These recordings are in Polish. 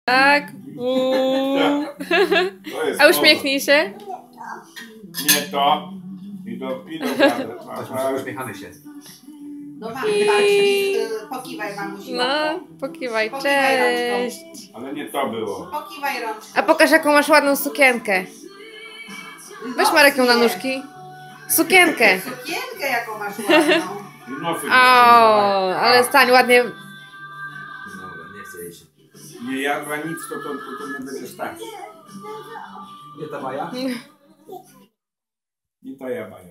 Tak. A uśmiechnij się. Nie to. Idą uśmiechamy się. No mamy, pokiwaj mamusi. No, pokiwaj, Pokiwaj cześć. Ale nie to było. Pokiwaj rączką. A pokaż, jaką masz ładną sukienkę. Weź Marek ją na nóżki. Sukienkę. Sukienkę jaką masz ładną. O, ale stań ładnie. Dobra, nie chcę jeść. Nie jadła nic, to nie będzie stać. Nie ta Maja? Nie ta jabaja.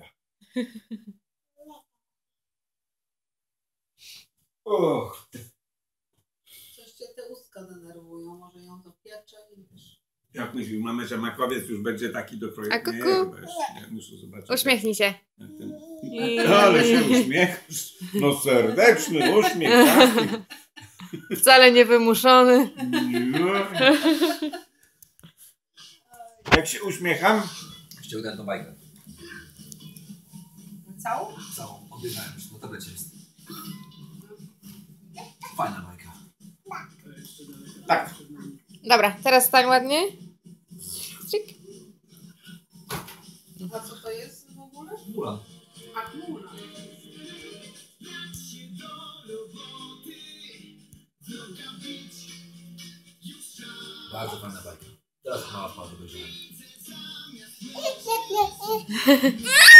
Och. Coś cię te ustka denerwują, może ją to piecze i wiesz. Jak myślisz, mamy, że makowiec już będzie taki do kroju? A kuku? Nie, muszę zobaczyć. Uśmiechnij się. Ale się uśmiechasz. No serdeczny uśmiech. Taki. Wcale nie wymuszony. Jak się uśmiecham? Ściągnę tą bajkę. Całą? Całą. Obejrzałem już, na tablecie jest. Fajna bajka. Tak. Dobra, teraz stań ładnie. Cyk. A co to jest w ogóle? Mulan. A Mulan. Bardzo fajna bajka. Teraz mała wpadła do